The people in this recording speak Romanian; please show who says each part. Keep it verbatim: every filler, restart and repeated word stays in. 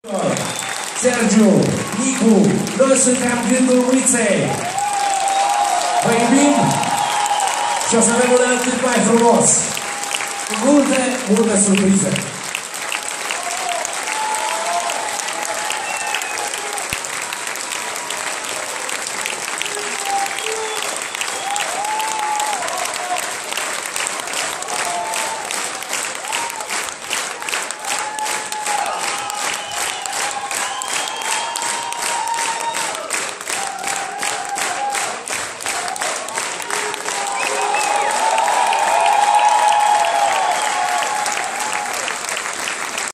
Speaker 1: Sergiu, Nicu, noi suntem Gândul Uiței. Vă iubim și o să avem un an cât mai frumos. Multe, multe surprize.